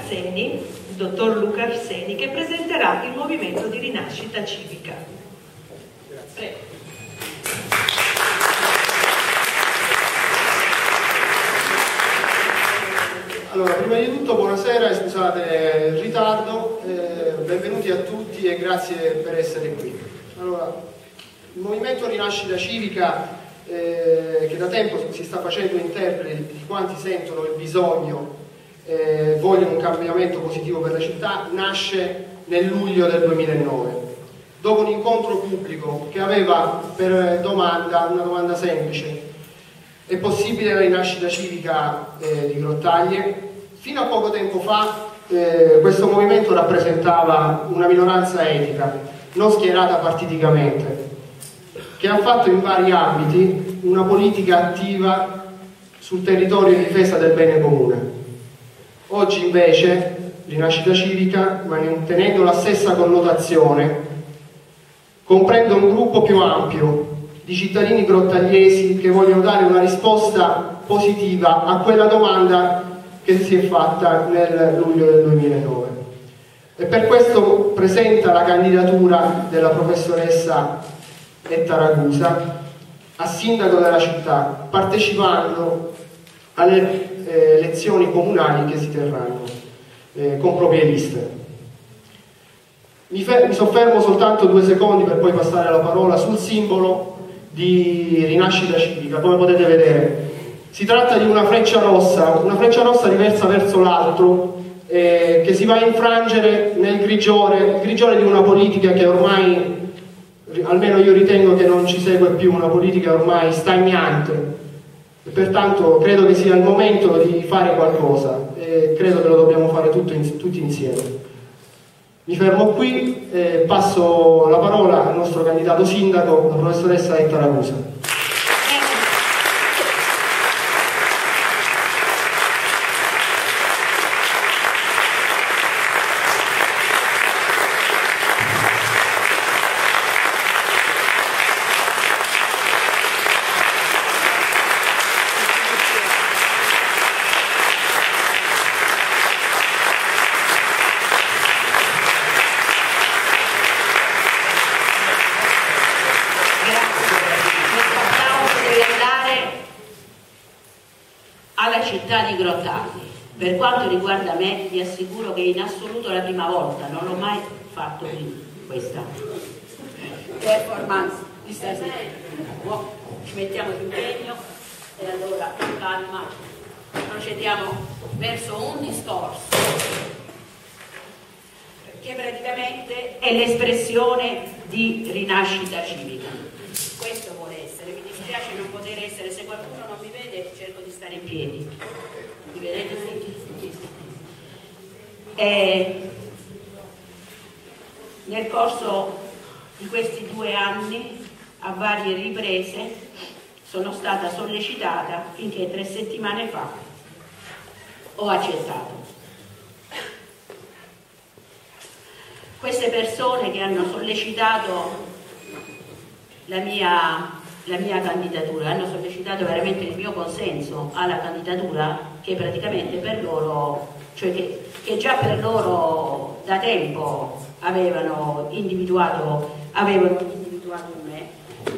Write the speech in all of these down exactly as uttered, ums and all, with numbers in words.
Arseni, il dottor Luca Arseni, che presenterà il movimento di rinascita civica. Prego. Allora, prima di tutto buonasera e scusate il ritardo, eh, benvenuti a tutti e grazie per essere qui. Allora, il movimento Rinascita Civica, eh, che da tempo si sta facendo interprete di quanti sentono il bisogno e eh, vogliono un cambiamento positivo per la città, nasce nel luglio del duemilanove, dopo un incontro pubblico che aveva per domanda una domanda semplice: è possibile la rinascita civica eh, di Grottaglie? Fino a poco tempo fa eh, questo movimento rappresentava una minoranza etica, non schierata partiticamente, che ha fatto in vari ambiti una politica attiva sul territorio in difesa del bene comune. Oggi invece Rinascita Civica, mantenendo la stessa connotazione, comprende un gruppo più ampio di cittadini grottagliesi che vogliono dare una risposta positiva a quella domanda che si è fatta nel luglio del duemilanove. E per questo presenta la candidatura della professoressa Etta Ragusa a sindaco della città, partecipando alle eh, elezioni comunali che si terranno eh, con proprie liste. Mi, mi soffermo soltanto due secondi per poi passare la parola sul simbolo di Rinascita Civica. Come potete vedere, si tratta di una freccia rossa, una freccia rossa riversa verso l'alto, eh, che si va a infrangere nel grigiore, il grigiore di una politica che ormai, almeno io ritengo che non ci segue più, una politica ormai stagnante, e pertanto credo che sia il momento di fare qualcosa e credo che lo dobbiamo fare tutto in, tutti insieme. Mi fermo qui e passo la parola al nostro candidato sindaco, la professoressa Etta Ragusa. Di Grottaglie. Per quanto riguarda me, vi assicuro che in assoluto è la prima volta, non l'ho mai fatto prima questa performance di stasera. Oh, ci mettiamo d'impegno e allora con calma procediamo verso un discorso che praticamente è l'espressione di rinascita civica. Questo vuole essere, mi dispiace non poter essere, se qualcuno non mi vede cerco di stare in piedi. Mi vedete? E nel corso di questi due anni, a varie riprese, sono stata sollecitata finché tre settimane fa ho accettato. Queste persone che hanno sollecitato la mia, la mia candidatura, hanno sollecitato veramente il mio consenso alla candidatura, che praticamente per loro, cioè che, che già per loro da tempo avevano individuato, avevano individuato in me.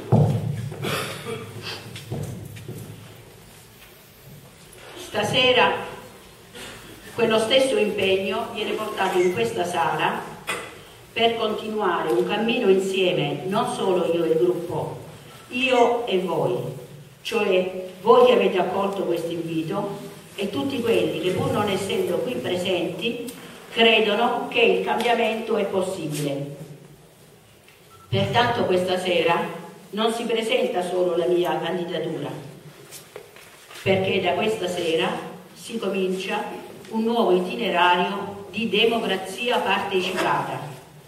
Stasera quello stesso impegno viene portato in questa sala per continuare un cammino insieme, non solo io e il gruppo, io e voi, cioè voi che avete accolto questo invito e tutti quelli che, pur non essendo qui presenti, credono che il cambiamento è possibile. Pertanto questa sera non si presenta solo la mia candidatura, perché da questa sera si comincia un nuovo itinerario di democrazia partecipata.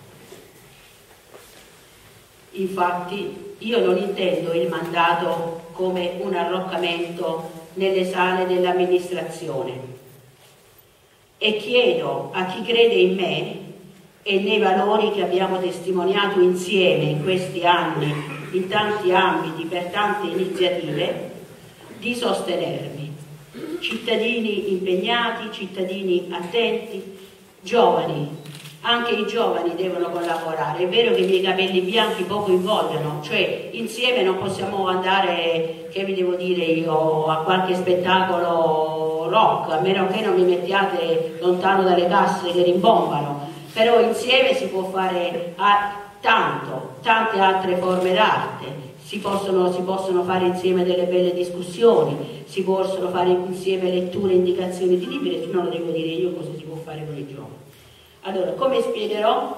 Infatti io non intendo il mandato come un arroccamento nelle sale dell'amministrazione e chiedo a chi crede in me e nei valori che abbiamo testimoniato insieme in questi anni, in tanti ambiti, per tante iniziative, di sostenermi. Ci cittadini impegnati, cittadini attenti, giovani. Anche i giovani devono collaborare. È vero che i miei capelli bianchi poco invogliano, cioè insieme non possiamo andare, che vi devo dire io, a qualche spettacolo rock, a meno che non mi mettiate lontano dalle casse che rimbombano, però insieme si può fare tanto, tante altre forme d'arte, si possono, si possono fare insieme delle belle discussioni, si possono fare insieme letture e indicazioni di libri, non lo devo dire io cosa si può fare con i giovani. Allora, come spiegherò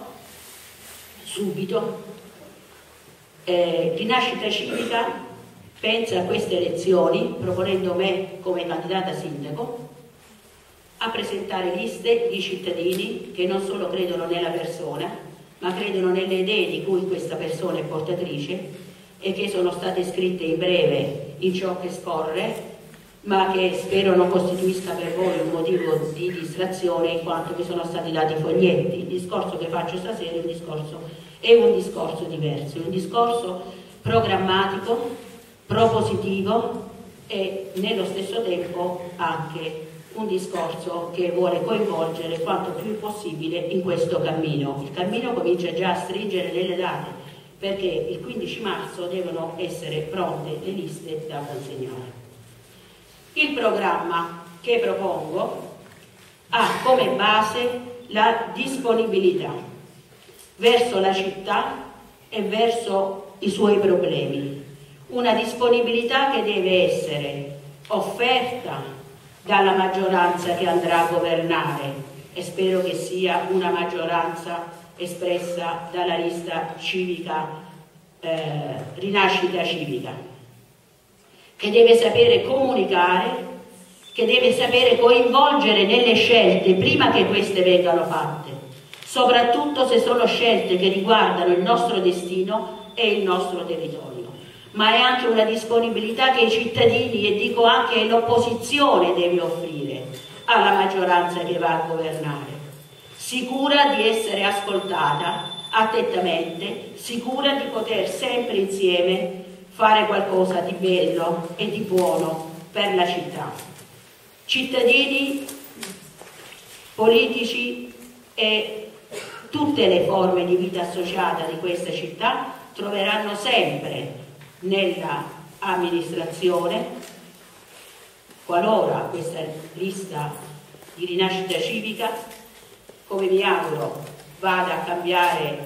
subito, eh, Rinascita Civica pensa a queste elezioni, proponendo me come candidata sindaco, a presentare liste di cittadini che non solo credono nella persona, ma credono nelle idee di cui questa persona è portatrice e che sono state scritte in breve in ciò che scorre, ma che spero non costituisca per voi un motivo di distrazione in quanto mi sono stati dati i foglietti. Il discorso che faccio stasera è un discorso, è un discorso diverso, è un discorso programmatico, propositivo e nello stesso tempo anche un discorso che vuole coinvolgere quanto più possibile in questo cammino. Il cammino comincia già a stringere nelle date, perché il quindici marzo devono essere pronte le liste da consegnare. Il programma che propongo ha come base la disponibilità verso la città e verso i suoi problemi, una disponibilità che deve essere offerta dalla maggioranza che andrà a governare e spero che sia una maggioranza espressa dalla lista civica, eh, Rinascita Civica, che deve sapere comunicare, che deve sapere coinvolgere nelle scelte prima che queste vengano fatte, soprattutto se sono scelte che riguardano il nostro destino e il nostro territorio, ma è anche una disponibilità che i cittadini, e dico anche l'opposizione, deve offrire alla maggioranza che va a governare, sicura di essere ascoltata attentamente, sicura di poter sempre insieme fare qualcosa di bello e di buono per la città. Cittadini, politici e tutte le forme di vita associata di questa città troveranno sempre nella amministrazione, qualora questa lista di Rinascita Civica, come mi auguro, vada a cambiare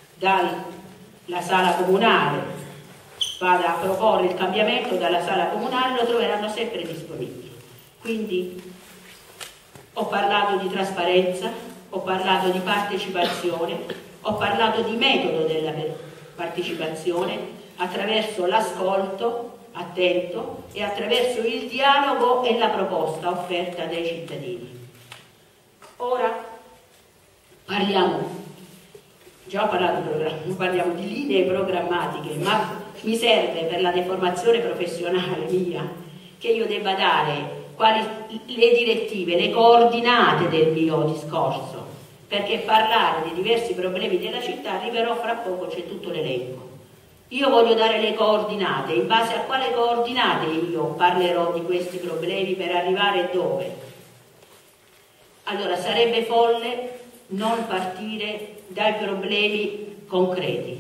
dalla sala comunale, vada a proporre il cambiamento dalla sala comunale, lo troveranno sempre disponibile. Quindi ho parlato di trasparenza, ho parlato di partecipazione, ho parlato di metodo della partecipazione attraverso l'ascolto attento e attraverso il dialogo e la proposta offerta dai cittadini. Ora parliamo, già ho parlato di programma, parliamo di linee programmatiche, ma mi serve per la deformazione professionale mia che io debba dare quali le direttive, le coordinate del mio discorso, perché parlare di diversi problemi della città arriverò fra poco, c'è tutto l'elenco. Io voglio dare le coordinate, in base a quale coordinate io parlerò di questi problemi per arrivare dove? Allora sarebbe folle non partire dai problemi concreti.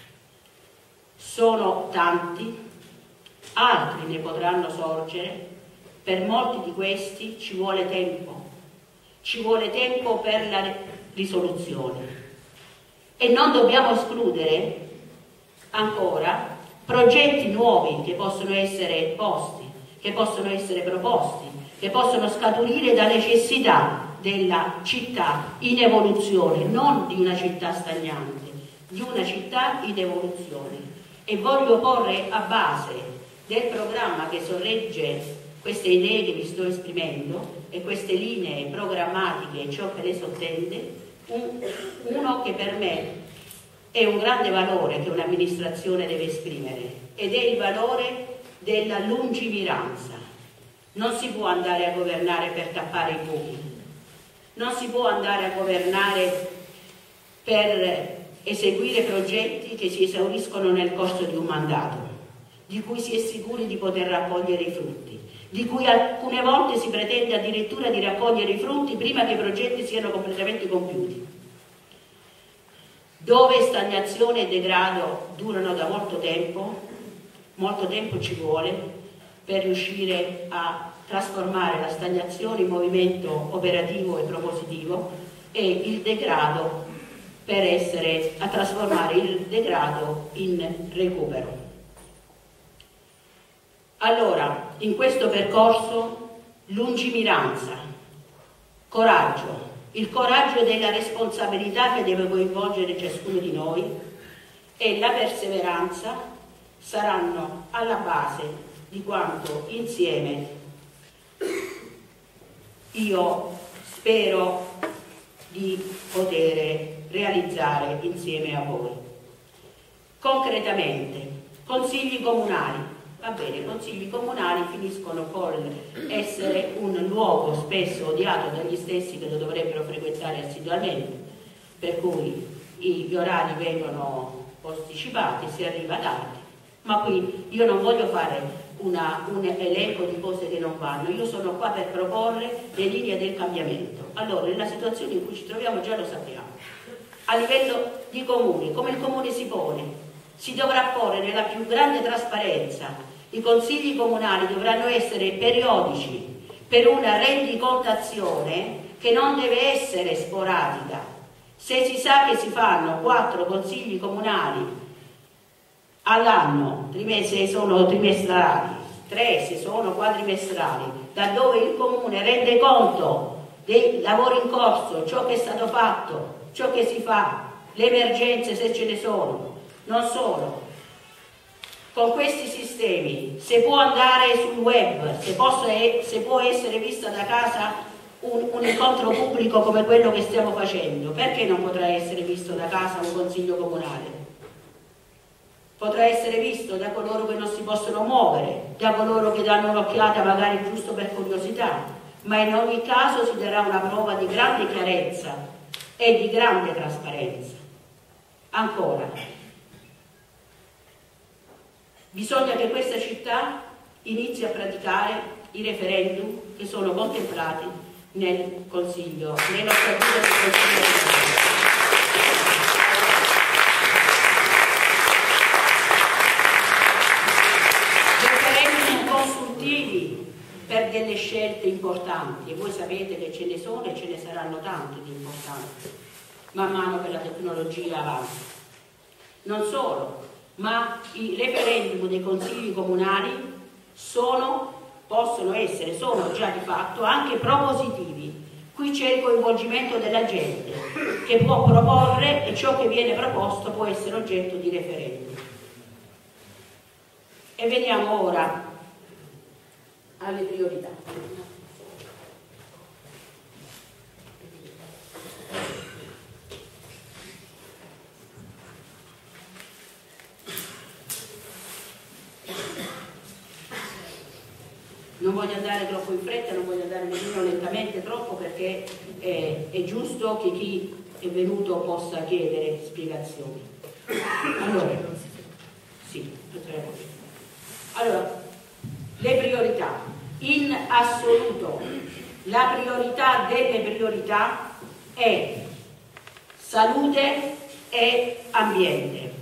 Sono tanti, altri ne potranno sorgere, per molti di questi ci vuole tempo, ci vuole tempo per la risoluzione e non dobbiamo escludere ancora progetti nuovi che possono essere posti, che possono essere proposti, che possono scaturire da necessità della città in evoluzione, non di una città stagnante, di una città in evoluzione. E voglio porre a base del programma che sorregge queste idee che vi sto esprimendo e queste linee programmatiche e ciò che le sottende, un, uno che per me è un grande valore che un'amministrazione deve esprimere ed è il valore della lungimiranza. Non si può andare a governare per tappare i buchi, non si può andare a governare per eseguire progetti che si esauriscono nel corso di un mandato, di cui si è sicuri di poter raccogliere i frutti, di cui alcune volte si pretende addirittura di raccogliere i frutti prima che i progetti siano completamente compiuti, dove stagnazione e degrado durano da molto tempo, molto tempo ci vuole per riuscire a trasformare la stagnazione in movimento operativo e propositivo e il degrado per essere a trasformare il degrado in recupero. Allora, in questo percorso, lungimiranza, coraggio, il coraggio della responsabilità che deve coinvolgere ciascuno di noi e la perseveranza saranno alla base di quanto insieme io spero di poter realizzare insieme a voi. Concretamente, consigli comunali. Va bene, consigli comunali finiscono con essere un luogo spesso odiato dagli stessi che lo dovrebbero frequentare assiduamente, per cui gli orari vengono posticipati, si arriva tardi, ma qui io non voglio fare una, un elenco di cose che non vanno, io sono qua per proporre le linee del cambiamento. Allora, nella situazione in cui ci troviamo già lo sappiamo. A livello di comune, come il comune si pone? Si dovrà porre nella più grande trasparenza. I consigli comunali dovranno essere periodici per una rendicontazione che non deve essere sporadica. Se si sa che si fanno quattro consigli comunali all'anno, se sono trimestrali, tre se sono quadrimestrali, da dove il comune rende conto dei lavori in corso, ciò che è stato fatto, ciò che si fa, le emergenze se ce ne sono, non solo. Con questi sistemi, se può andare sul web, se, posso, se può essere vista da casa un, un incontro pubblico come quello che stiamo facendo, perché non potrà essere visto da casa un consiglio comunale? Potrà essere visto da coloro che non si possono muovere, da coloro che danno un'occhiata magari giusto per curiosità, ma in ogni caso si darà una prova di grande chiarezza e di grande trasparenza. Ancora, bisogna che questa città inizi a praticare i referendum che sono contemplati nel Consiglio, nello Statuto del Consiglio regionale. Referendum consultivi per delle scelte importanti, e voi sapete che ce ne sono e ce ne saranno tante di importanti, man mano che la tecnologia avanza. Non solo, ma i referendum dei consigli comunali sono, possono essere, sono già di fatto anche propositivi. Qui c'è il coinvolgimento della gente che può proporre e ciò che viene proposto può essere oggetto di referendum. E veniamo ora alle priorità. Non voglio andare troppo in fretta, non voglio andare nemmeno lentamente troppo, perché è, è giusto che chi è venuto possa chiedere spiegazioni. Allora, sì, allora, le priorità. In assoluto, la priorità delle priorità è salute e ambiente.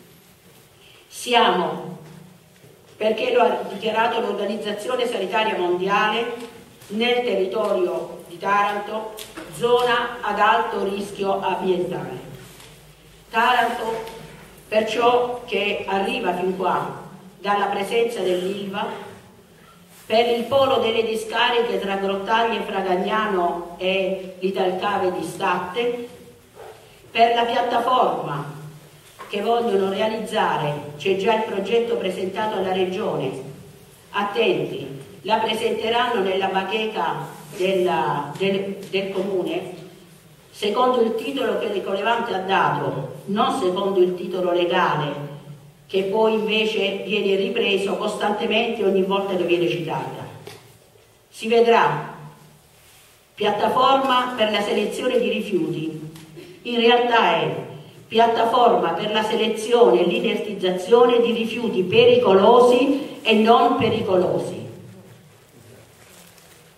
Siamo, perché lo ha dichiarato l'Organizzazione Sanitaria Mondiale, nel territorio di Taranto, zona ad alto rischio ambientale. Taranto, per ciò che arriva fin qua dalla presenza dell'Ilva, per il polo delle discariche tra Grottaglie Fragagnano e l'Italcave di Statte, per la piattaforma che vogliono realizzare, c'è già il progetto presentato alla Regione, attenti, la presenteranno nella bacheca della, del, del Comune, secondo il titolo che Ricolevante ha dato, non secondo il titolo legale, che poi invece viene ripreso costantemente ogni volta che viene citata. Si vedrà, piattaforma per la selezione di rifiuti, in realtà è piattaforma per la selezione e l'inertizzazione di rifiuti pericolosi e non pericolosi.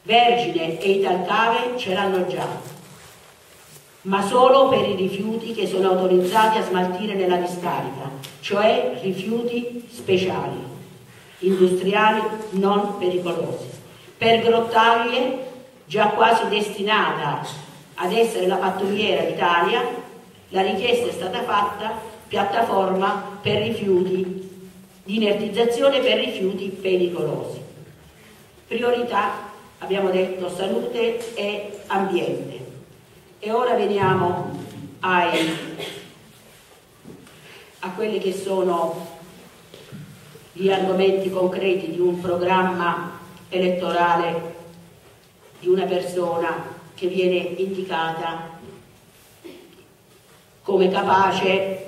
Vergine e Italcave ce l'hanno già, ma solo per i rifiuti che sono autorizzati a smaltire nella discarica, cioè rifiuti speciali, industriali non pericolosi. Per Grottaglie, già quasi destinata ad essere la pattumiera d'Italia, la richiesta è stata fatta piattaforma per rifiuti, di inertizzazione per rifiuti pericolosi. Priorità, abbiamo detto, salute e ambiente. E ora veniamo ai, a quelli che sono gli argomenti concreti di un programma elettorale di una persona che viene indicata come capace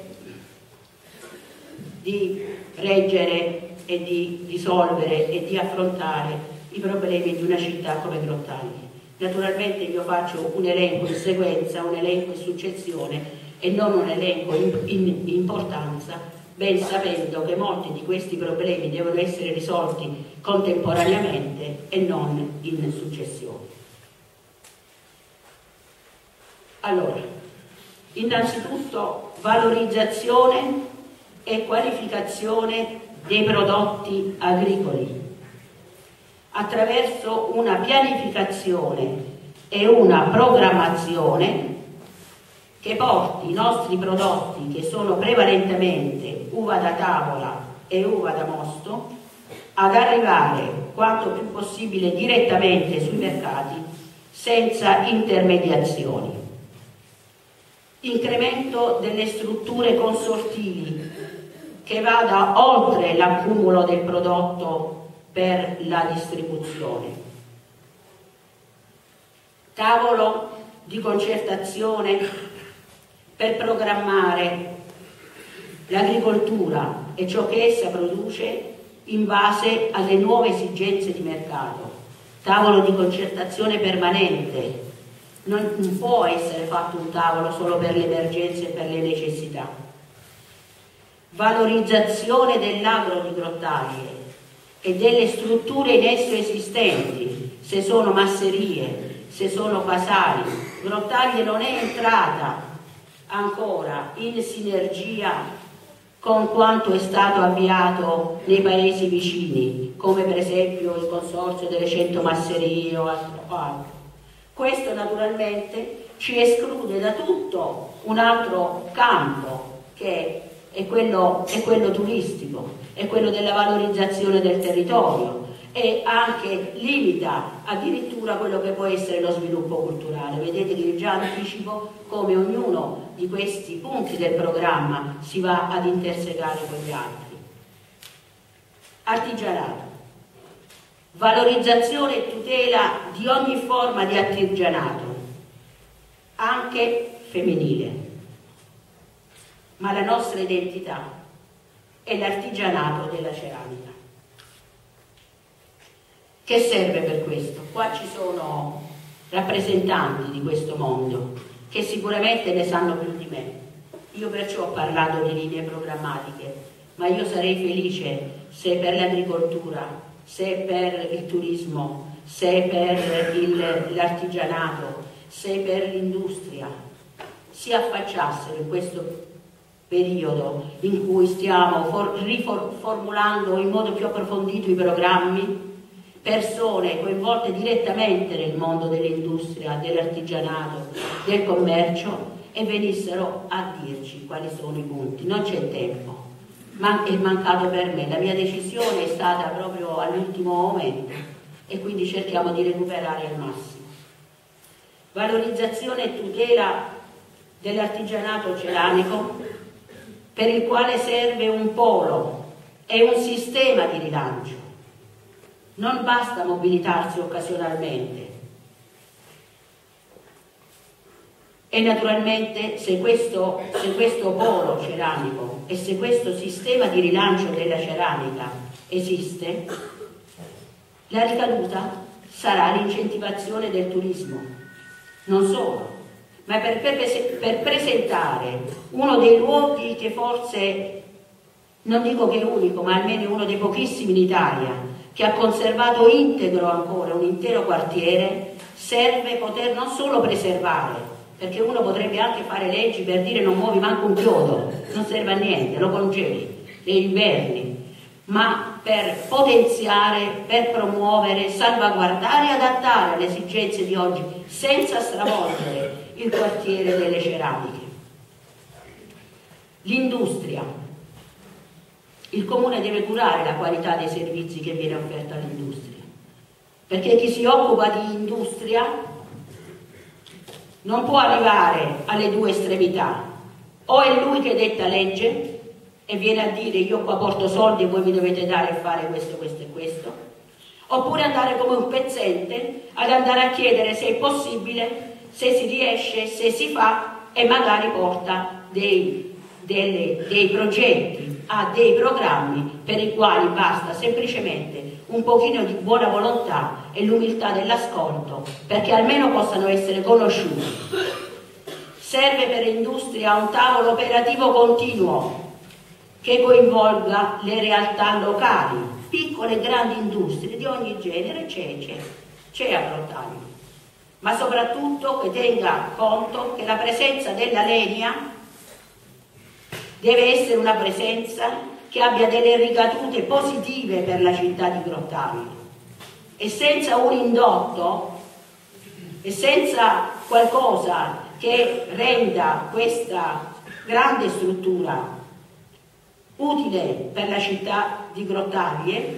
di reggere e di risolvere e di affrontare i problemi di una città come Grottaglie. Naturalmente io faccio un elenco in sequenza, un elenco in successione e non un elenco in, in importanza, ben sapendo che molti di questi problemi devono essere risolti contemporaneamente e non in successione. Allora, innanzitutto valorizzazione e qualificazione dei prodotti agricoli attraverso una pianificazione e una programmazione che porti i nostri prodotti, che sono prevalentemente uva da tavola e uva da mosto, ad arrivare quanto più possibile direttamente sui mercati senza intermediazioni. Incremento delle strutture consortili che vada oltre l'accumulo del prodotto per la distribuzione. Tavolo di concertazione per programmare l'agricoltura e ciò che essa produce in base alle nuove esigenze di mercato. Tavolo di concertazione permanente. Non, non può essere fatto un tavolo solo per le emergenze e per le necessità. Valorizzazione dell'agro di Grottaglie e delle strutture in esso esistenti, se sono masserie, se sono fasali. Grottaglie non è entrata ancora in sinergia con quanto è stato avviato nei paesi vicini, come per esempio il consorzio delle cento masserie o altro. Questo naturalmente ci esclude da tutto un altro campo che è quello, è quello turistico, è quello della valorizzazione del territorio e anche limita addirittura quello che può essere lo sviluppo culturale. Vedete che già anticipo come ognuno di questi punti del programma si va ad intersecare con gli altri. Artigianato. Valorizzazione e tutela di ogni forma di artigianato, anche femminile. Ma la nostra identità è l'artigianato della ceramica. Che serve per questo? Qua ci sono rappresentanti di questo mondo che sicuramente ne sanno più di me. Io perciò ho parlato di linee programmatiche, ma io sarei felice se per l'agricoltura, se per il turismo, se per l'artigianato, se per l'industria si affacciassero in questo periodo in cui stiamo riformulando in modo più approfondito i programmi, persone coinvolte direttamente nel mondo dell'industria, dell'artigianato, del commercio, e venissero a dirci quali sono i punti. Non c'è tempo, ma è mancato per me, la mia decisione è stata proprio all'ultimo momento e quindi cerchiamo di recuperare al massimo. Valorizzazione e tutela dell'artigianato ceramico, per il quale serve un polo e un sistema di rilancio. Non basta mobilitarsi occasionalmente. E naturalmente se questo, se questo polo ceramico e se questo sistema di rilancio della ceramica esiste, la ricaduta sarà l'incentivazione del turismo. Non solo, ma per, per, per presentare uno dei luoghi che forse, non dico che è unico, ma almeno uno dei pochissimi in Italia, che ha conservato integro ancora un intero quartiere, serve poter non solo preservare, perché uno potrebbe anche fare leggi per dire non muovi manco un chiodo, non serve a niente, lo congeli, negli inverni, ma per potenziare, per promuovere, salvaguardare e adattare alle esigenze di oggi, senza stravolgere il quartiere delle ceramiche. L'industria. Il Comune deve curare la qualità dei servizi che viene offerta all'industria, perché chi si occupa di industria non può arrivare alle due estremità: o è lui che detta legge e viene a dire io qua porto soldi e voi mi dovete dare e fare questo, questo e questo, oppure andare come un pezzente ad andare a chiedere se è possibile, se si riesce, se si fa, e magari porta dei, delle, dei progetti, ha dei programmi per i quali basta semplicemente un pochino di buona volontà e l'umiltà dell'ascolto, perché almeno possano essere conosciuti. Serve per l'industria un tavolo operativo continuo che coinvolga le realtà locali, piccole e grandi industrie di ogni genere, c'è, c'è, c'è a Grottaglie, ma soprattutto che tenga conto che la presenza della legna deve essere una presenza che abbia delle ricadute positive per la città di Grottaglie, e senza un indotto e senza qualcosa che renda questa grande struttura utile per la città di Grottaglie,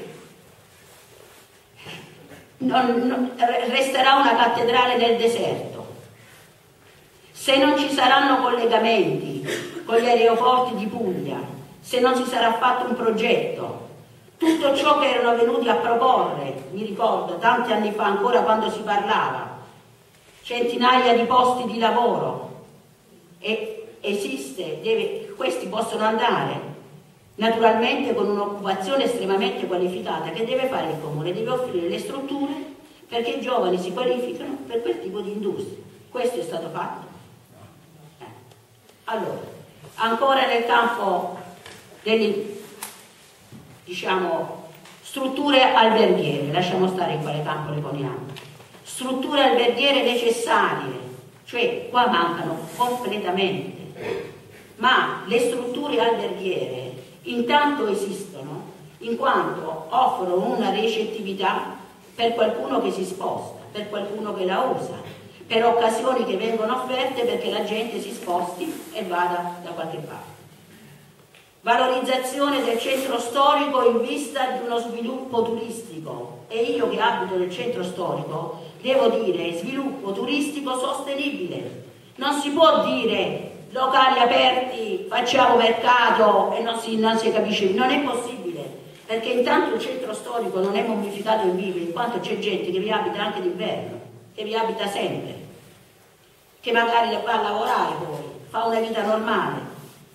non, non, resterà una cattedrale nel deserto. Se non ci saranno collegamenti con gli aeroporti di Puglia, se non si sarà fatto un progetto, tutto ciò che erano venuti a proporre, mi ricordo tanti anni fa ancora quando si parlava, centinaia di posti di lavoro, e esiste, deve, questi possono andare naturalmente con un'occupazione estremamente qualificata che deve fare il Comune, deve offrire le strutture perché i giovani si qualificano per quel tipo di industria. Questo è stato fatto. Eh. Allora, ancora nel campo delle, diciamo, strutture alberghiere, lasciamo stare in quale campo le poniamo, strutture alberghiere necessarie, cioè qua mancano completamente, ma le strutture alberghiere intanto esistono in quanto offrono una ricettività per qualcuno che si sposta, per qualcuno che la usa, per occasioni che vengono offerte perché la gente si sposti e vada da qualche parte. Valorizzazione del centro storico in vista di uno sviluppo turistico, e io che abito nel centro storico devo dire sviluppo turistico sostenibile. Non si può dire locali aperti, facciamo mercato e non si, non si capisce, non è possibile, perché intanto il centro storico non è mummificato in vivo, in quanto c'è gente che vi abita anche d'inverno, che vi abita sempre, che magari va a lavorare poi, fa una vita normale.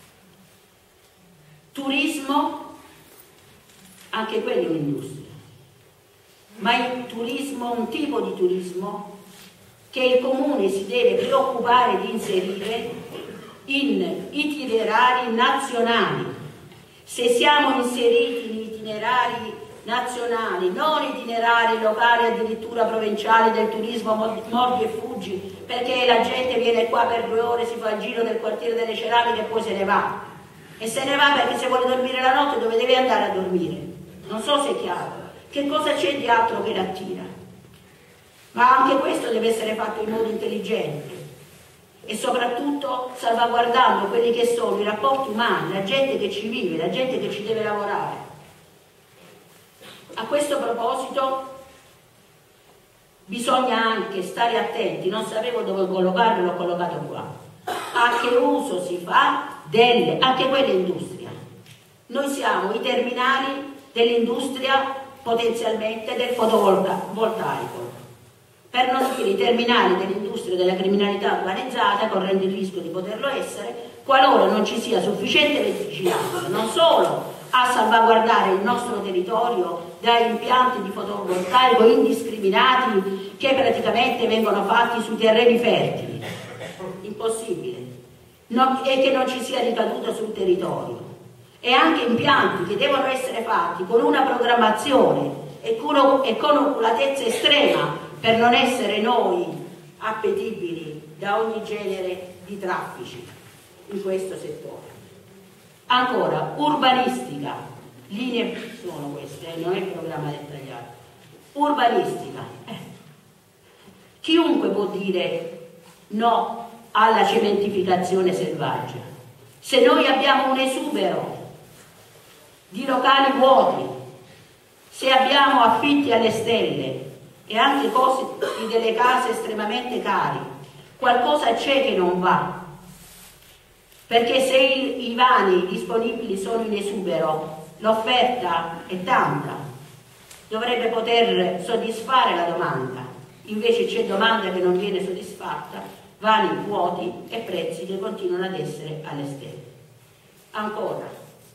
Turismo, anche quello è un'industria, ma il turismo, un tipo di turismo che il Comune si deve preoccupare di inserire in itinerari nazionali. Se siamo inseriti in itinerari nazionali, non itinerari locali, addirittura provinciali del turismo mordi e fuggi, perché la gente viene qua per due ore, si fa il giro del quartiere delle ceramiche e poi se ne va, e se ne va perché se vuole dormire la notte dove deve andare a dormire? Non so se è chiaro. Che cosa c'è di altro che l'attira? Ma anche questo deve essere fatto in modo intelligente e soprattutto salvaguardando quelli che sono i rapporti umani, la gente che ci vive, la gente che ci deve lavorare. A questo proposito bisogna anche stare attenti, non sapevo dove collocarlo, l'ho collocato qua, a che uso si fa delle, anche quelle industria. Noi siamo i terminali dell'industria potenzialmente del fotovoltaico, per non dire i terminali dell'industria della criminalità organizzata, correndo il rischio di poterlo essere, qualora non ci sia sufficiente vigilanza, non solo a salvaguardare il nostro territorio da impianti di fotovoltaico indiscriminati che praticamente vengono fatti sui terreni fertili, impossibile, no, e che non ci sia ricaduta sul territorio, e anche impianti che devono essere fatti con una programmazione e con, e con oculatezza estrema per non essere noi appetibili da ogni genere di traffici in questo settore. Ancora, urbanistica, linee sono queste, eh, non è programma dettagliato. Urbanistica, eh. Chiunque può dire no alla cementificazione selvaggia. Se noi abbiamo un esubero di locali vuoti, se abbiamo affitti alle stelle e anche costi delle case estremamente cari, qualcosa c'è che non va. Perché se i, i vani disponibili sono in esubero, l'offerta è tanta, dovrebbe poter soddisfare la domanda, invece c'è domanda che non viene soddisfatta, vani vuoti e prezzi che continuano ad essere alle stelle. Ancora,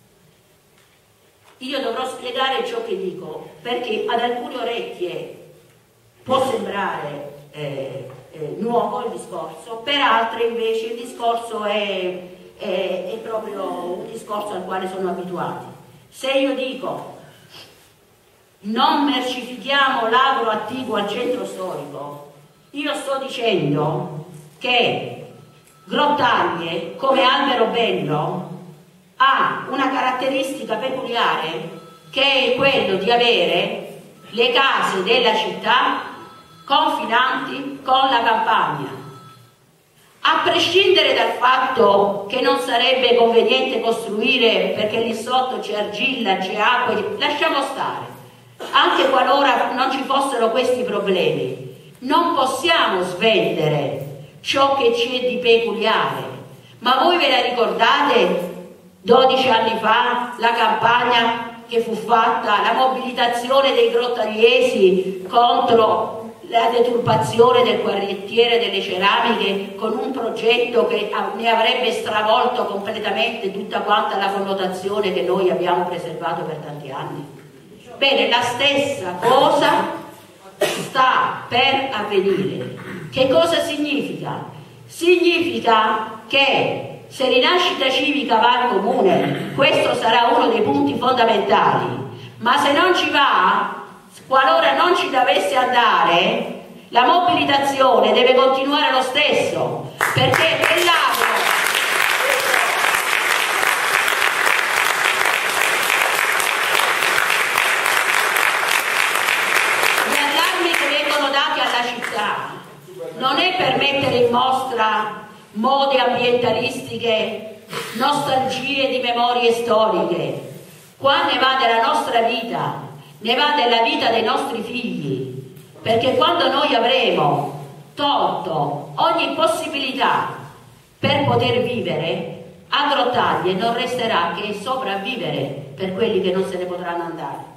io dovrò spiegare ciò che dico, perché ad alcune orecchie può sembrare eh, eh, nuovo il discorso, per altre invece il discorso è, è, è proprio un discorso al quale sono abituati. Se io dico non mercifichiamo l'agro attiguo al centro storico, io sto dicendo che Grottaglie, come albero bello, ha una caratteristica peculiare, che è quello di avere le case della città confinanti con la campagna. A prescindere dal fatto che non sarebbe conveniente costruire perché lì sotto c'è argilla, c'è acqua, lasciamo stare. Anche qualora non ci fossero questi problemi, non possiamo svendere ciò che c'è di peculiare. Ma voi ve la ricordate dodici anni fa la campagna che fu fatta, la mobilitazione dei grottagliesi contro la deturpazione del quartiere delle ceramiche, con un progetto che ne avrebbe stravolto completamente tutta quanta la connotazione che noi abbiamo preservato per tanti anni? Bene, la stessa cosa sta per avvenire. Che cosa significa? Significa che se Rinascita Civica va al comune, questo sarà uno dei punti fondamentali, ma se non ci va, qualora non ci dovesse andare, la mobilitazione deve continuare lo stesso, perché nell'agro non è per mettere in mostra mode ambientalistiche, nostalgie di memorie storiche. Qua ne va della nostra vita, ne va della vita dei nostri figli, perché quando noi avremo tolto ogni possibilità per poter vivere, a Grottaglie non resterà che sopravvivere per quelli che non se ne potranno andare.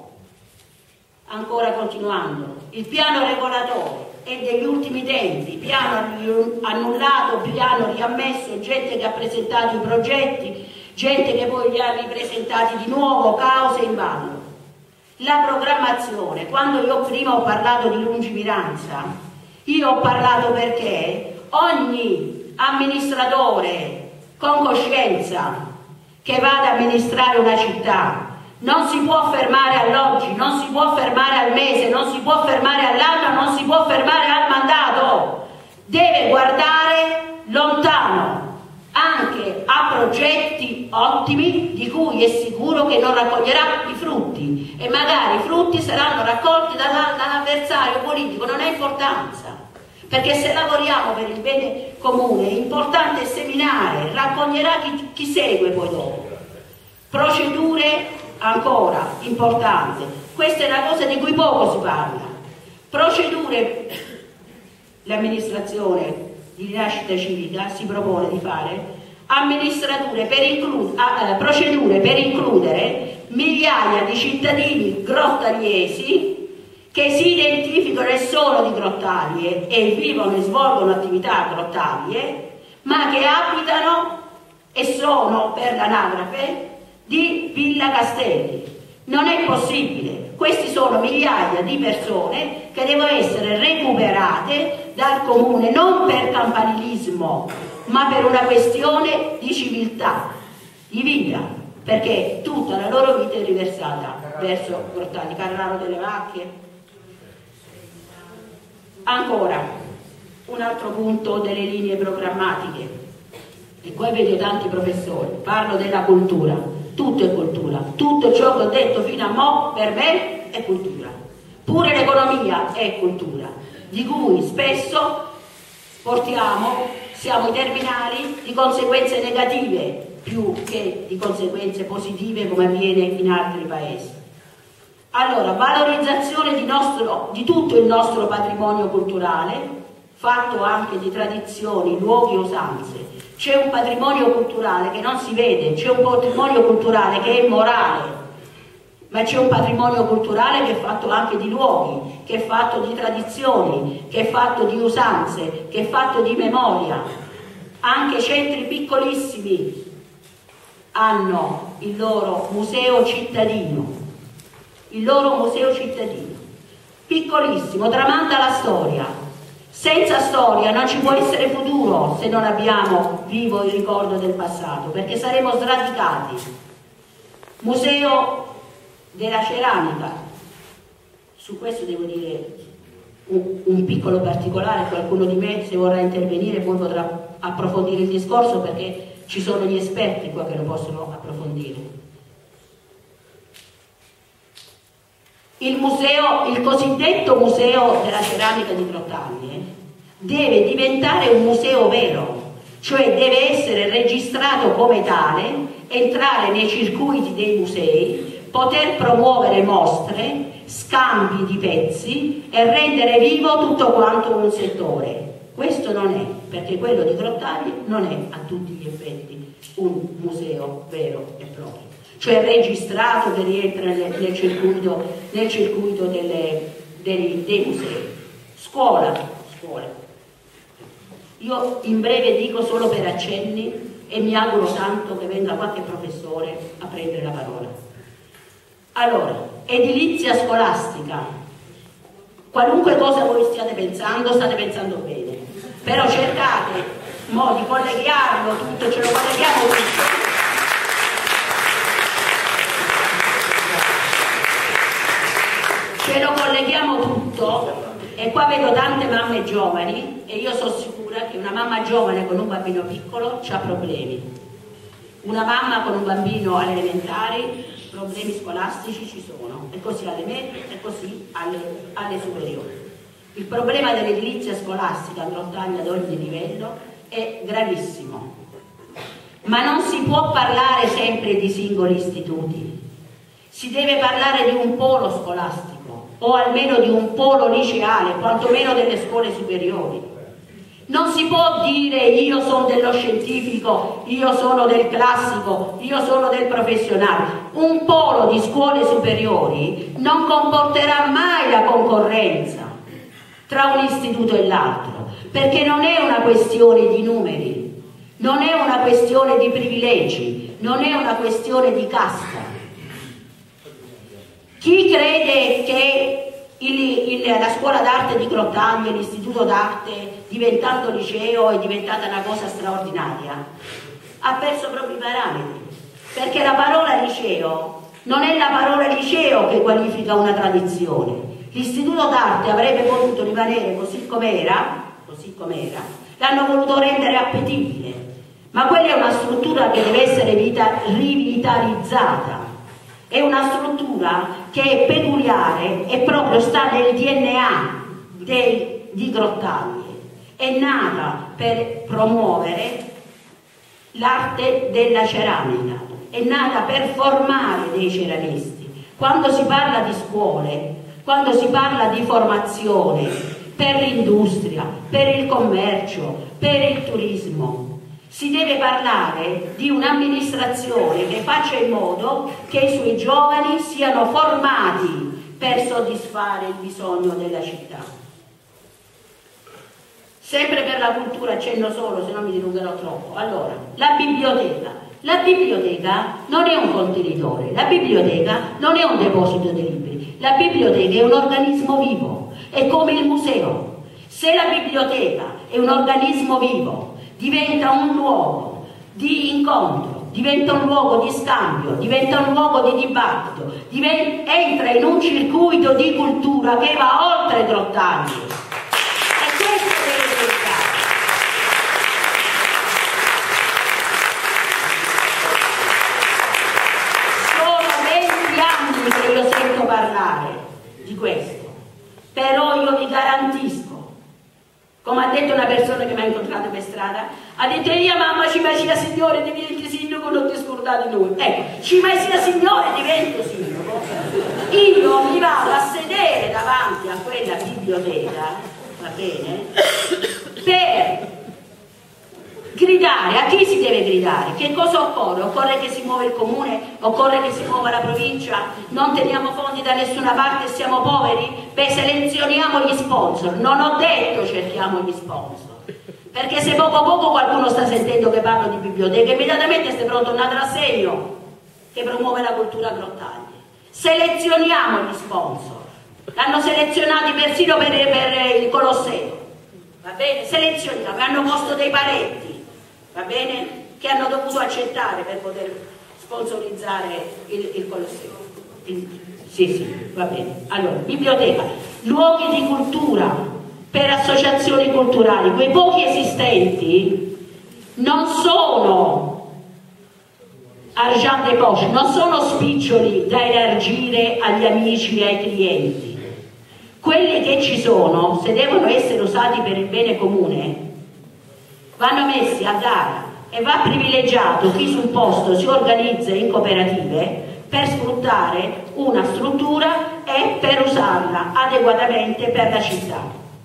Ancora continuando, il piano regolatore è degli ultimi tempi, piano annullato, piano riammesso, gente che ha presentato i progetti, gente che poi li ha ripresentati di nuovo, cause in ballo. La programmazione, quando io prima ho parlato di lungimiranza, io ho parlato perché ogni amministratore con coscienza che va ad amministrare una città non si può fermare all'oggi, non si può fermare al mese, non si può fermare all'anno, non si può fermare al mandato. Deve guardare lontano, anche a progetti ottimi di cui è sicuro che non raccoglierà i frutti, e magari i frutti saranno raccolti dall'avversario politico, non ha importanza, perché se lavoriamo per il bene comune è importante seminare, raccoglierà chi, chi segue poi dopo. Procedure ancora importante, questa è una cosa di cui poco si parla. Procedure, l'amministrazione di Rinascita Civica si propone di fare amministrature per inclu- eh, procedure per includere migliaia di cittadini grottagliesi che si identificano e sono di Grottaglie e vivono e svolgono attività a Grottaglie, ma che abitano e sono per l'anagrafe di Villa Castelli. Non è possibile. Questi sono migliaia di persone che devono essere recuperate dal comune, non per campanilismo, ma per una questione di civiltà, di vita, perché tutta la loro vita è riversata verso Grottaglie, Carraro delle Macchie. Ancora, un altro punto delle linee programmatiche, e qua vedo tanti professori, parlo della cultura, tutto è cultura, tutto ciò che ho detto fino a mo' per me è cultura, pure l'economia è cultura, di cui spesso portiamo, siamo i terminali di conseguenze negative più che di conseguenze positive come avviene in altri paesi. Allora, valorizzazione di, nostro, di tutto il nostro patrimonio culturale, fatto anche di tradizioni, luoghi e usanze. C'è un patrimonio culturale che non si vede, c'è un patrimonio culturale che è morale, ma c'è un patrimonio culturale che è fatto anche di luoghi, che è fatto di tradizioni, che è fatto di usanze, che è fatto di memoria. Anche centri piccolissimi hanno il loro museo cittadino, il loro museo cittadino, piccolissimo, tramanda la storia. Senza storia non ci può essere futuro se non abbiamo vivo il ricordo del passato, perché saremo sradicati. Museo della ceramica, su questo devo dire un, un piccolo particolare, qualcuno di me se vorrà intervenire poi potrà approfondire il discorso, perché ci sono gli esperti qua che lo possono approfondire. Il museo, il cosiddetto museo della ceramica di Grottaglie deve diventare un museo vero, cioè deve essere registrato come tale, entrare nei circuiti dei musei, poter promuovere mostre, scambi di pezzi e rendere vivo tutto quanto un settore. Questo non è, perché quello di Grottaglie non è a tutti gli effetti un museo vero e proprio, cioè registrato che rientra nel, nel circuito, nel circuito delle, dei, dei musei. Scuola, scuola. Io in breve dico solo per accenni e mi auguro tanto che venga qualche professore a prendere la parola. Allora, edilizia scolastica. Qualunque cosa voi stiate pensando, state pensando bene, però cercate mo di colleghiarlo tutto, ce lo colleghiamo tutto. Ce lo colleghiamo tutto, e qua vedo tante mamme giovani e io sono sicura che una mamma giovane con un bambino piccolo ha problemi, una mamma con un bambino alle elementari problemi scolastici ci sono, e così alle medie e così alle, alle superiori. Il problema dell'edilizia scolastica a Grottaglie ad ogni livello è gravissimo, ma non si può parlare sempre di singoli istituti, si deve parlare di un polo scolastico o almeno di un polo liceale, quantomeno delle scuole superiori. Non si può dire io sono dello scientifico, io sono del classico, io sono del professionale. Un polo di scuole superiori non comporterà mai la concorrenza tra un istituto e l'altro, perché non è una questione di numeri, non è una questione di privilegi, non è una questione di casta. Chi crede che il, il, la scuola d'arte di Grottaglie, l'istituto d'arte, diventando liceo, è diventata una cosa straordinaria, ha perso proprio i parametri, perché la parola liceo non è la parola liceo che qualifica una tradizione. L'istituto d'arte avrebbe potuto rimanere così com'era, così com'era, l'hanno voluto rendere appetibile, ma quella è una struttura che deve essere vita, rivitalizzata. È una struttura che è peculiare e proprio sta nel D N A dei, di Grottaglie. È nata per promuovere l'arte della ceramica, è nata per formare dei ceramisti. Quando si parla di scuole, quando si parla di formazione per l'industria, per il commercio, per il turismo, si deve parlare di un'amministrazione che faccia in modo che i suoi giovani siano formati per soddisfare il bisogno della città. Sempre per la cultura accenno solo, se no mi dilungherò troppo. Allora, la biblioteca. La biblioteca non è un contenitore, la biblioteca non è un deposito di libri, la biblioteca è un organismo vivo, è come il museo. Se la biblioteca è un organismo vivo, diventa un luogo di incontro, diventa un luogo di scambio, diventa un luogo di dibattito, diventa, entra in un circuito di cultura che va oltre Grottaglie. E questo deve diventare. Sono venti anni che io sento parlare di questo, però io vi garantisco, come ha detto una persona che mi ha incontrato per strada, ha detto: io mamma ci mai sia signore diventi sindaco, non ti scordate noi. Ecco, ci mai sia signore divento sindaco. Io mi vado a sedere davanti a quella biblioteca, va bene, per gridare. A chi si deve gridare? Che cosa occorre? Occorre che si muova il comune? Occorre che si muova la provincia? Non teniamo fondi da nessuna parte e siamo poveri? Beh, selezioniamo gli sponsor. Non ho detto cerchiamo gli sponsor, perché se poco a poco qualcuno sta sentendo che parlo di biblioteca, immediatamente stai pronto un altro assegno che promuove la cultura a Grottaglie. Selezioniamo gli sponsor. L'hanno selezionati persino per, per il Colosseo, va bene? Selezioniamo, hanno posto dei paletti, va bene? Che hanno dovuto accettare per poter sponsorizzare il, il Colosseo. Il, sì, sì, va bene. Allora, biblioteca, luoghi di cultura per associazioni culturali, quei pochi esistenti non sono argent de poche, non sono spiccioli da elargire agli amici e ai clienti. Quelli che ci sono, se devono essere usati per il bene comune, vanno messi a gara e va privilegiato chi sul posto si organizza in cooperative per sfruttare una struttura e per usarla adeguatamente per la città.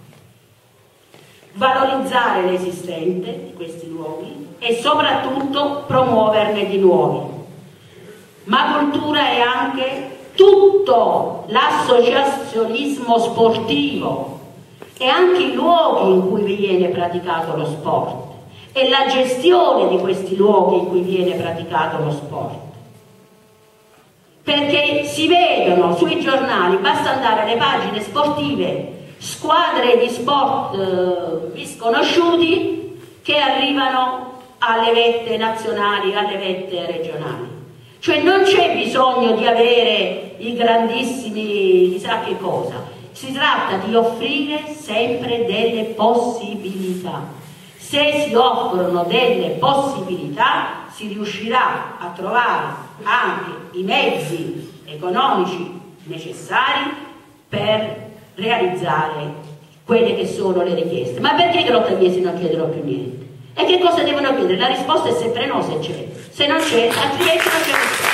Valorizzare l'esistente di questi luoghi e soprattutto promuoverne di nuovi. Ma cultura è anche tutto l'associazionismo sportivo e anche i luoghi in cui viene praticato lo sport e la gestione di questi luoghi in cui viene praticato lo sport. Perché si vedono sui giornali, basta andare alle pagine sportive, squadre di sport eh, misconosciuti che arrivano alle vette nazionali, alle vette regionali. Cioè non c'è bisogno di avere i grandissimi chissà che cosa, si tratta di offrire sempre delle possibilità. Se si offrono delle possibilità si riuscirà a trovare anche i mezzi economici necessari per realizzare quelle che sono le richieste. Ma perché i grottagliesi non chiedono più niente? E che cosa devono chiedere? La risposta è sempre no se c'è. Se non c'è, altrimenti non c'è nessuno.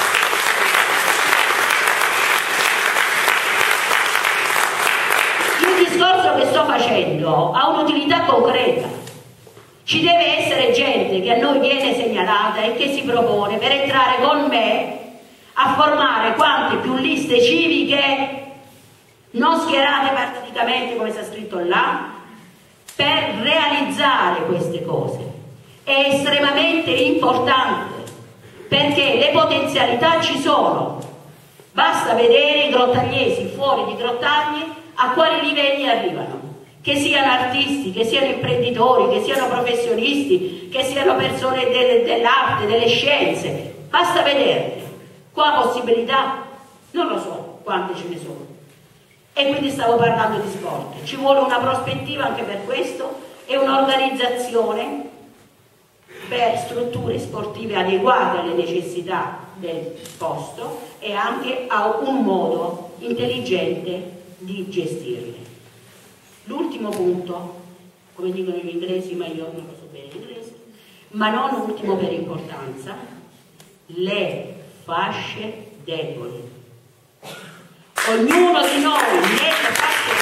Il discorso che sto facendo ha un'utilità concreta. Ci deve essere gente che a noi viene segnalata e che si propone per entrare con me a formare quante più liste civiche non schierate partitamente come sta scritto là, per realizzare queste cose. È estremamente importante perché le potenzialità ci sono, basta vedere i grottagliesi fuori di Grottaglie a quali livelli arrivano, che siano artisti, che siano imprenditori, che siano professionisti, che siano persone de dell'arte, delle scienze, basta vederle. Qua possibilità non lo so quante ce ne sono. E quindi stavo parlando di sport, ci vuole una prospettiva anche per questo e un'organizzazione per strutture sportive adeguate alle necessità del posto e anche a un modo intelligente di gestirle. L'ultimo punto, come dicono gli inglesi, ma io non lo so bene l'inglese, ma non ultimo per importanza, le fasce deboli. Ognuno di noi nelle fasce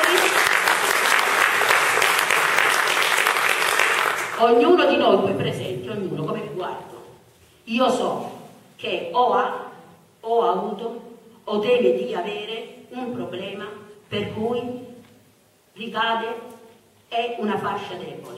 deboli, ognuno di noi qui presenti, ognuno come mi guardo, io so che o ha, o ha avuto, o deve di avere un problema per cui ricade è una fascia debole.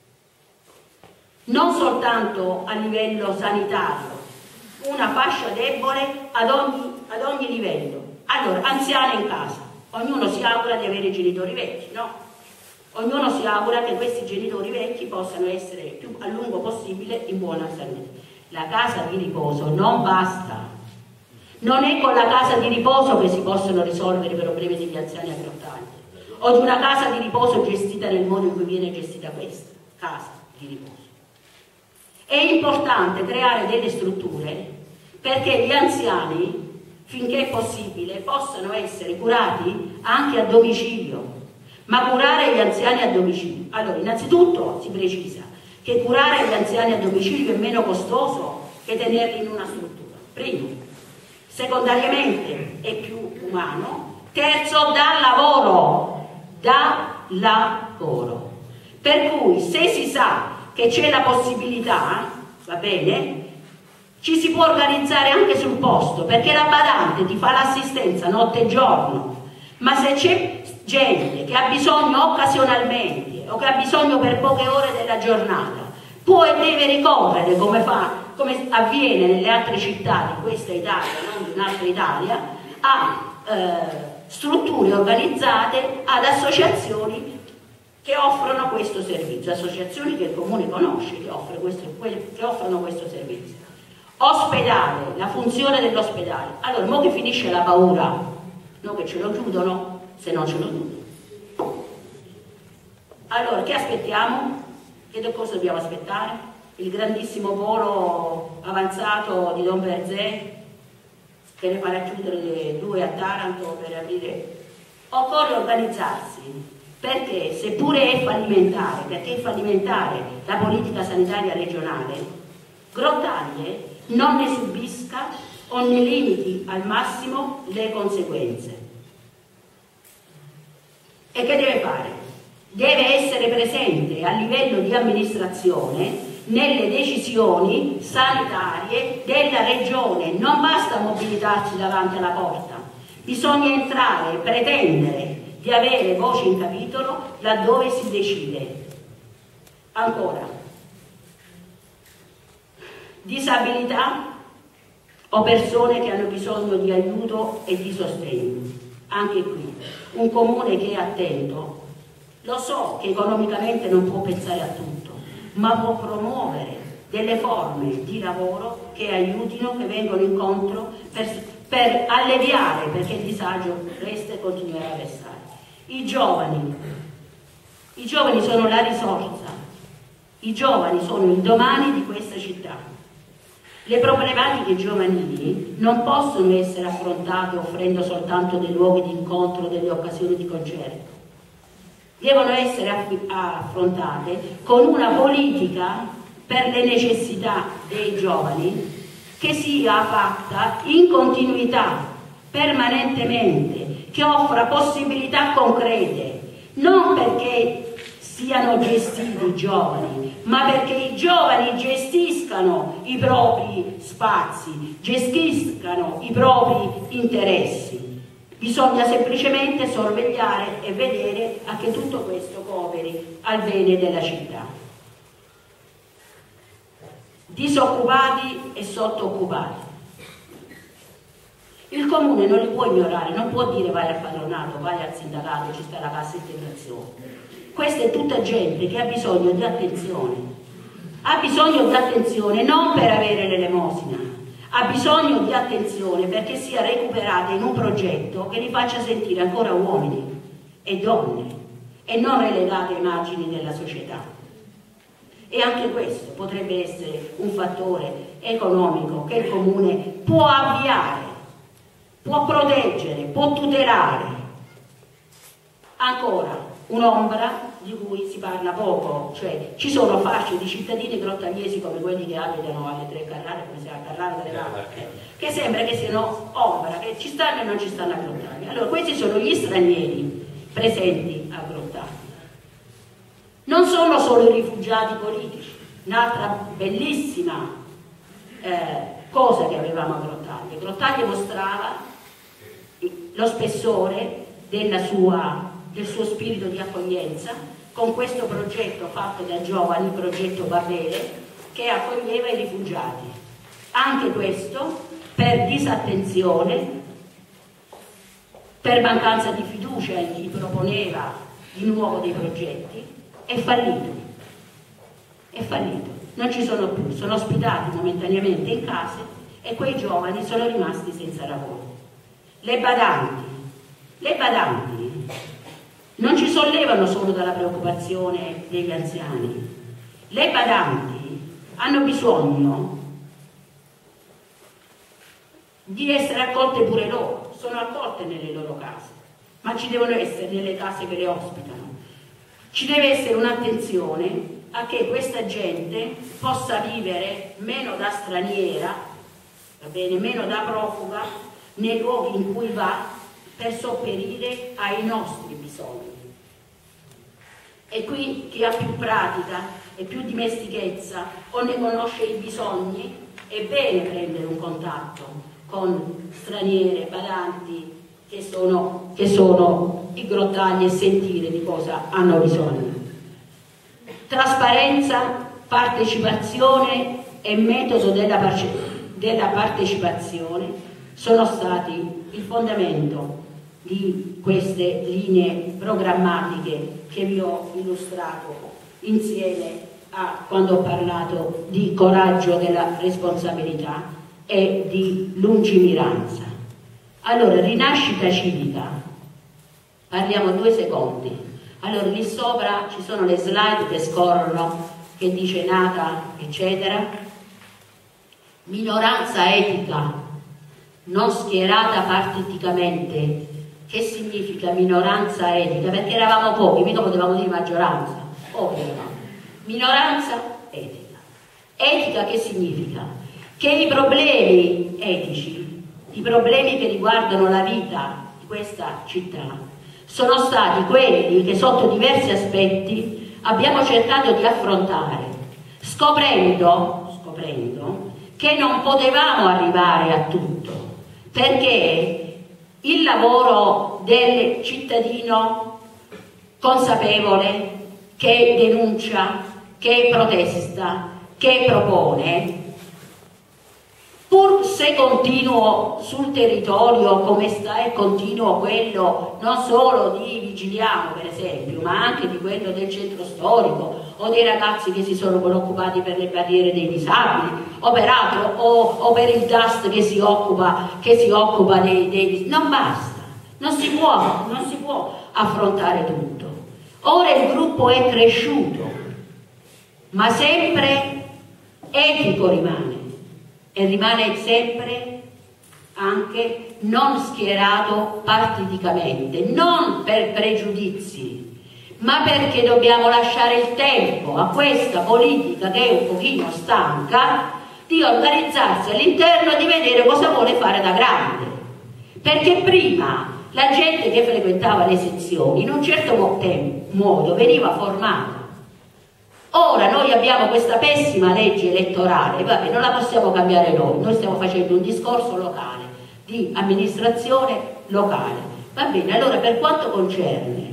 Non soltanto a livello sanitario, una fascia debole ad ogni, ad ogni livello. Allora, anziani in casa, ognuno si augura di avere genitori vecchi, no? Ognuno si augura che questi genitori vecchi possano essere più a lungo possibile in buona salute. la casa di riposo non basta. Non è con la casa di riposo che si possono risolvere i problemi degli anziani a Grottaglie o di una casa di riposo gestita nel modo in cui viene gestita questa casa di riposo. È importante creare delle strutture perché gli anziani, finché è possibile, possano essere curati anche a domicilio. Ma curare gli anziani a domicilio, allora innanzitutto si precisa che curare gli anziani a domicilio è meno costoso che tenerli in una struttura, primo. Secondariamente è più umano. Terzo, dà lavoro, dà lavoro. Per cui se si sa che c'è la possibilità, va bene, ci si può organizzare anche sul posto, perché la badante ti fa l'assistenza notte e giorno, ma se c'è gente che ha bisogno occasionalmente o che ha bisogno per poche ore della giornata, può e deve ricorrere, come fa, come avviene nelle altre città di questa Italia, non di un'altra Italia, a eh, strutture organizzate, ad associazioni che offrono questo servizio, associazioni che il Comune conosce, che, offre questo, che offrono questo servizio. Ospedale, la funzione dell'ospedale. Allora, mo che finisce la paura, non che ce lo chiudono, se non ce lo chiudono. Allora, che aspettiamo? Che cosa dobbiamo aspettare? Il grandissimo polo avanzato di Don Verzé, che ne farà chiudere due a Taranto per aprire. Occorre organizzarsi, perché seppure è fallimentare, perché è fallimentare la politica sanitaria regionale, Grottaglie non ne subisca o ne limiti al massimo le conseguenze. E che deve fare? Deve essere presente a livello di amministrazione nelle decisioni sanitarie della regione. Non basta mobilitarsi davanti alla porta, bisogna entrare e pretendere di avere voce in capitolo laddove si decide. Ancora, disabilità o persone che hanno bisogno di aiuto e di sostegno. Anche qui, un comune che è attento, lo so che economicamente non può pensare a tutto, ma può promuovere delle forme di lavoro che aiutino, che vengono incontro per, per alleviare, perché il disagio resta e continuerà a restare. I giovani, i giovani sono la risorsa, i giovani sono il domani di questa città. Le problematiche giovanili non possono essere affrontate offrendo soltanto dei luoghi di incontro, delle occasioni di concerto. Devono essere affrontate con una politica per le necessità dei giovani che sia fatta in continuità, permanentemente, che offra possibilità concrete, non perché siano gestiti i giovani, ma perché i giovani gestiscano i propri spazi, gestiscano i propri interessi. Bisogna semplicemente sorvegliare e vedere a che tutto questo cooperi al bene della città. Disoccupati e sottooccupati. Il comune non li può ignorare, non può dire vai al padronato, vai al sindacato, ci sta la cassa integrazione. Questa è tutta gente che ha bisogno di attenzione, ha bisogno di attenzione non per avere l'elemosina, ha bisogno di attenzione perché sia recuperata in un progetto che li faccia sentire ancora uomini e donne e non relegate ai margini della società. E anche questo potrebbe essere un fattore economico che il comune può avviare, può proteggere, può tutelare. Ancora un'ombra di cui si parla poco, cioè ci sono fasce di cittadini grottagliesi come quelli che abitano alle Tre Carrare, come si chiama, Carrare delle Marche, che sembra che siano ombra, che ci stanno e non ci stanno a Grottaglie. Allora questi sono gli stranieri presenti a Grottaglie. Non sono solo i rifugiati politici, un'altra bellissima eh, cosa che avevamo a Grottaglie. Grottaglie mostrava lo spessore della sua del suo spirito di accoglienza con questo progetto fatto da giovani, il progetto Babele, che accoglieva i rifugiati. Anche questo per disattenzione, per mancanza di fiducia in chi proponeva di nuovo dei progetti, è fallito. È fallito. non ci sono più, sono ospitati momentaneamente in case e quei giovani sono rimasti senza lavoro. Le badanti, le badanti non ci sollevano solo dalla preoccupazione degli anziani, le badanti hanno bisogno di essere accolte pure loro, sono accolte nelle loro case, ma ci devono essere nelle case che le ospitano. Ci deve essere un'attenzione a che questa gente possa vivere meno da straniera, va bene, meno da profuga, nei luoghi in cui va per sopperire ai nostri bisogni. E qui chi ha più pratica e più dimestichezza o ne conosce i bisogni, è bene prendere un contatto con straniere, badanti, che sono, che sono i grottagli, e sentire di cosa hanno bisogno. Trasparenza, partecipazione e metodo della, della partecipazione sono stati il fondamento di queste linee programmatiche che vi ho illustrato insieme a quando ho parlato di coraggio della responsabilità e di lungimiranza. Allora, rinascita civica, parliamo due secondi. Allora, lì sopra ci sono le slide che scorrono, che dice nata, eccetera. Minoranza etica, non schierata partiticamente. Che significa minoranza etica? Perché eravamo pochi, mica potevamo dire maggioranza. Pochi eravamo. Minoranza etica. Etica che significa? Che i problemi etici, i problemi che riguardano la vita di questa città, sono stati quelli che sotto diversi aspetti abbiamo cercato di affrontare, scoprendo, scoprendo che non potevamo arrivare a tutto, perché il lavoro del cittadino consapevole che denuncia, che protesta, che propone, pur se continuo sul territorio come sta e continuo quello non solo di Vigiliano per esempio, ma anche di quello del centro storico o dei ragazzi che si sono preoccupati per le barriere dei disabili o per altro, o, o per il D A S che si occupa, che si occupa dei, dei... non basta, non si può, non si può affrontare tutto. Ora il gruppo è cresciuto, ma sempre etico rimane. E rimane sempre anche non schierato partiticamente, non per pregiudizi, ma perché dobbiamo lasciare il tempo a questa politica che è un pochino stanca di organizzarsi all'interno, di vedere cosa vuole fare da grande. Perché prima la gente che frequentava le sezioni in un certo modo veniva formata. Ora noi abbiamo questa pessima legge elettorale, vabbè, non la possiamo cambiare noi, noi stiamo facendo un discorso locale, di amministrazione locale. Va bene, allora per quanto concerne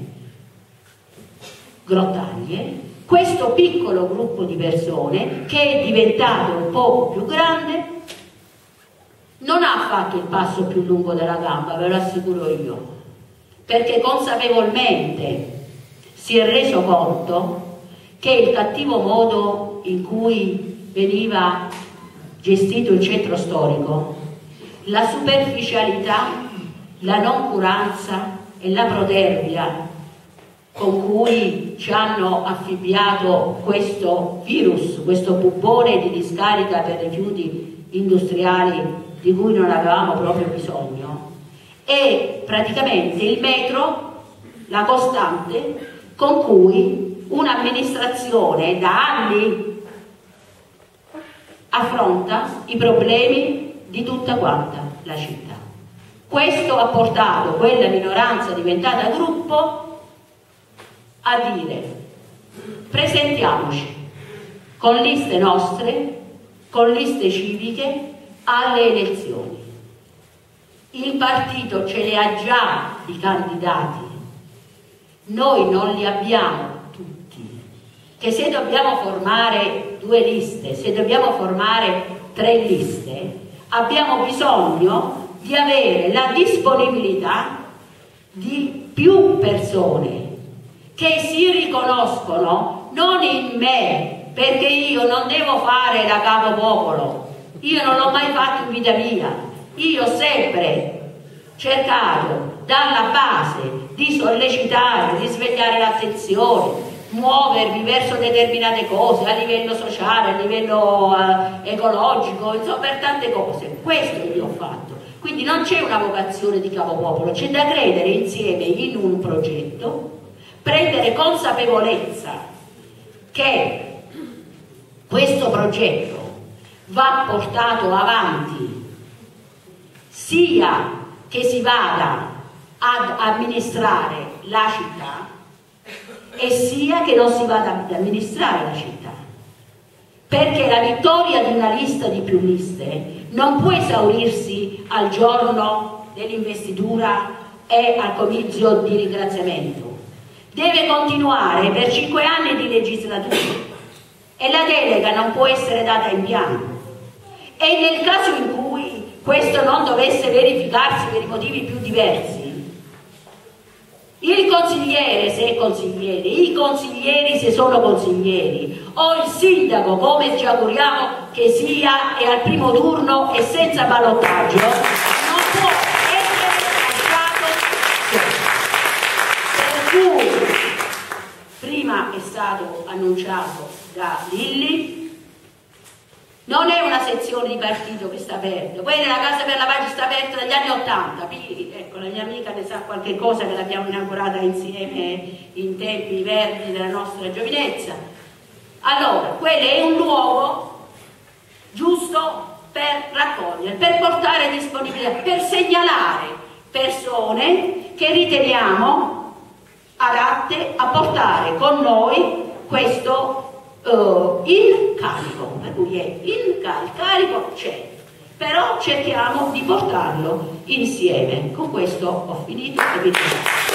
Grottaglie, questo piccolo gruppo di persone che è diventato un poco più grande non ha fatto il passo più lungo della gamba, ve lo assicuro io, perché consapevolmente si è reso conto che il cattivo modo in cui veniva gestito il centro storico, la superficialità, la noncuranza e la protervia con cui ci hanno affibbiato questo virus, questo bubbone di discarica per rifiuti industriali di cui non avevamo proprio bisogno, è praticamente il metro, la costante con cui un'amministrazione da anni affronta i problemi di tutta quanta la città. Questo ha portato quella minoranza diventata gruppo a dire: presentiamoci con liste nostre, con liste civiche alle elezioni. Il partito ce le ha già i candidati, noi non li abbiamo. Che se dobbiamo formare due liste, se dobbiamo formare tre liste, abbiamo bisogno di avere la disponibilità di più persone che si riconoscono non in me perché io non devo fare da capopopolo, io non l'ho mai fatto in vita mia, io ho sempre cercato dalla base di sollecitare, di svegliare l'attenzione, muovermi verso determinate cose a livello sociale, a livello eh, ecologico, insomma per tante cose. Questo io ho fatto. Quindi non c'è una vocazione di capopopolo, c'è da credere insieme in un progetto, prendere consapevolezza che questo progetto va portato avanti sia che si vada ad amministrare la città e sia che non si vada ad amministrare la città, perché la vittoria di una lista di più liste non può esaurirsi al giorno dell'investitura e al comizio di ringraziamento, deve continuare per cinque anni di legislatura e la delega non può essere data in bianco. E nel caso in cui questo non dovesse verificarsi per i motivi più diversi, il consigliere, se è consigliere, i consiglieri se sono consiglieri, o il sindaco, come ci auguriamo che sia, e al primo turno e senza ballottaggio, non può essere lasciato. Per cui, prima è stato annunciato da Lilli, non è una sezione di partito che sta aperta, poi la Casa per la Pace sta aperta dagli anni ottanta, ecco, la mia amica ne sa qualche cosa che l'abbiamo inaugurata insieme in tempi verdi della nostra giovinezza. Allora, quello è un luogo giusto per raccogliere, per portare disponibilità, per segnalare persone che riteniamo adatte a portare con noi questo Uh, incarico, per cui è il carico c'è, però cerchiamo di portarlo insieme. Con questo ho finito e vi ringrazio.